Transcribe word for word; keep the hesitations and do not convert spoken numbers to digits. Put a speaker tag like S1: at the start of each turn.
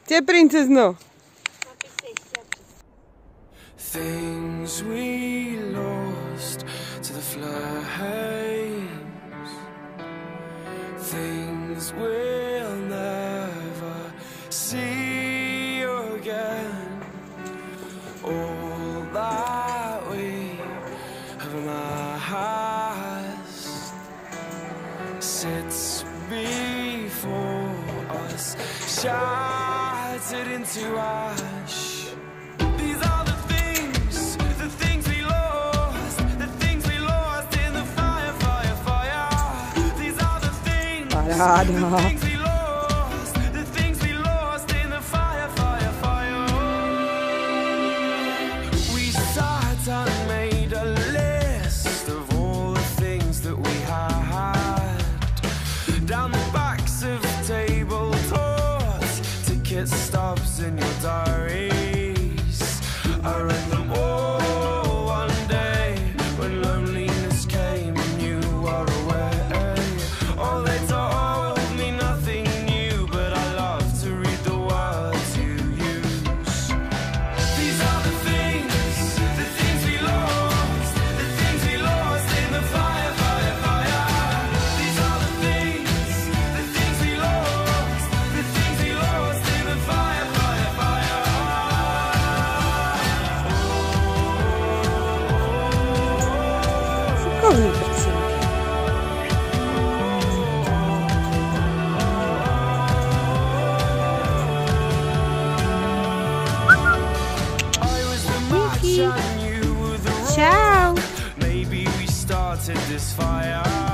S1: Gdzie princes no?
S2: Things we lost to the flames, things we'll never see again. All that we have amassed sits before us, shattered into ash.
S1: Parada.
S2: We sat and made a list of all the things that we had down the backs of tabletops, ticket stubs in your diaries. I read them all one day when loneliness came and you were away. Oh, they told me nothing new, but I love to read the words you use. These are the things, the things we lost, the things we lost in the fire, fire, fire. These are the things, the things we lost, the things we lost in the fire, fire, fire.
S1: Come così. Ciao.
S2: Maybe we started this fire.